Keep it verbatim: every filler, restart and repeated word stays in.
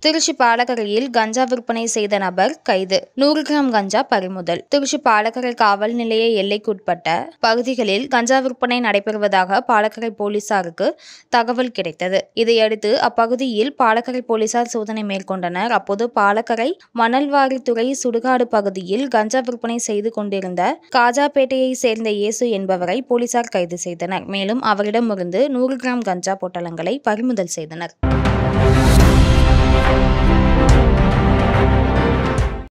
திருச்சி பாலக்கரையில் கஞ்சா விற்பனை செய்த நபர் கைது. நூறு கிராம் கஞ்சா பறிமுதல். திருச்சி பாலக்கரை காவல் நிலைய எல்லைக்குட்பட்ட பகுதிகளில் கஞ்சா விற்பனை நடைபெறுவதாக பாலக்கரை போலீசாருக்கு தகவல் கிடைத்தது. இதையடுத்து அப்பகுதியில் பாலக்கரை போலீசார் சோதனை மேற்கொண்டனர். அப்போது பாலக்கரை மணல்வாரித்துறை சுடுகாடு பகுதியில் கஞ்சா விற்பனை செய்து கொண்டிருந்த காஜாபேட்டையை சேர்ந்த இயேசு என்பவரை போலீசார் கைது செய்தனர். மேலும் அவரிடமிருந்து நூறு கிராம் கஞ்சா பொட்டலங்களை பறிமுதல் செய்தனர்.